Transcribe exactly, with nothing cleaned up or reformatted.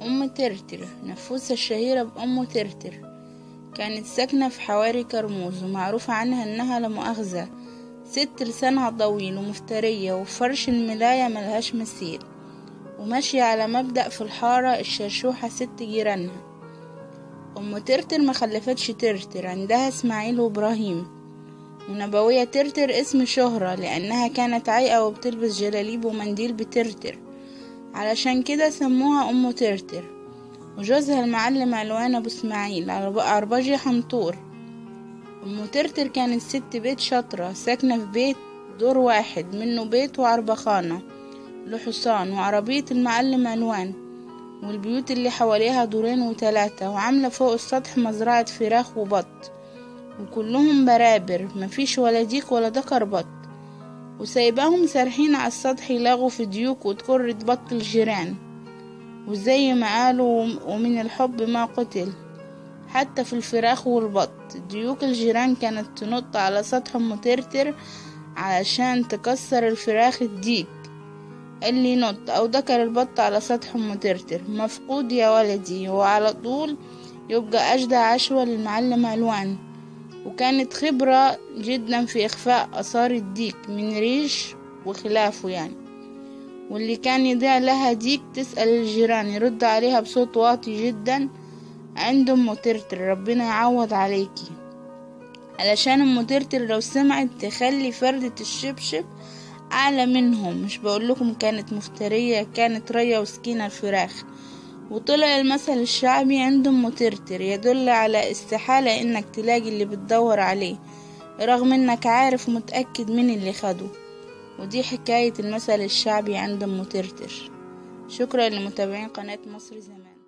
أم ترتر، نفوسة الشهيرة بأم ترتر، كانت ساكنة في حواري كرموز، ومعروف عنها إنها لا مؤاخذة ست لسانها طويل ومفترية، وفرش الملاية ملهاش مثيل، وماشية على مبدأ في الحارة الشرشوحة ست جيرانها. أم ترتر مخلفتش ترتر، عندها اسماعيل وإبراهيم. ونبوية ترتر اسم شهرة لأنها كانت عايقة وبتلبس جلاليب ومنديل بترتر، علشان كده سموها أم ترتر. وجوزها المعلم علوان أبو اسماعيل عرباجي حنطور. أم ترتر كانت ست بيت شاطرة، ساكنة في بيت دور واحد منه بيت وعربخانة له حصان وعربية المعلم علوان، والبيوت اللي حواليها دورين وتلاتة، وعاملة فوق السطح مزرعة فراخ وبط، وكلهم برابر، مفيش ولا ديك ولا دكر بط، وسايباهم سارحين على السطح يلاغوا في ديوك وتكر بط الجيران. وزي ما قالوا ومن الحب ما قتل، حتى في الفراخ والبط ديوك الجيران كانت تنط على سطح أم ترتر علشان تكسر الفراخ الديك اللي ينط او دكر البط على سطح أم ترتر مفقود يا ولدي، وعلى طول يبقى أجدع عشوة للمعلم علوان. وكانت خبرة جدا في إخفاء آثار الديك من ريش وخلافه يعني، واللي كان يضيع لها ديك تسأل الجيران يرد عليها بصوت واطي جدا: عند أم ترتر، ربنا يعوض عليكي. علشان أم ترتر لو سمعت تخلي فردة الشبشب أعلى منهم. مش بقولكم كانت مفترية، كانت رية وسكينة الفراخ. وطلع المثل الشعبي عند أم ترتر يدل على استحالة انك تلاقي اللي بتدور عليه رغم انك عارف ومتأكد من اللي خده. ودي حكاية المثل الشعبي عند أم ترتر. شكرا لمتابعين قناة مصر زمان.